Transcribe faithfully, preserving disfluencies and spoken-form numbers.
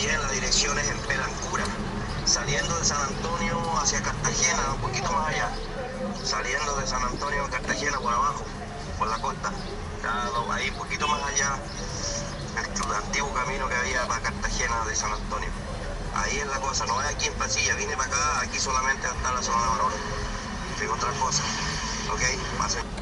También la dirección es en Pelancura, saliendo de San Antonio hacia Cartagena, un poquito más allá, saliendo de San Antonio a Cartagena por abajo, por la costa, ya lo- ahí un poquito más allá, el antiguo camino que había para Cartagena de San Antonio. Ahí es la cosa, no es aquí en Pasilla, vine para acá, aquí solamente hasta la zona de varones, sin otra cosa, ok, pasen.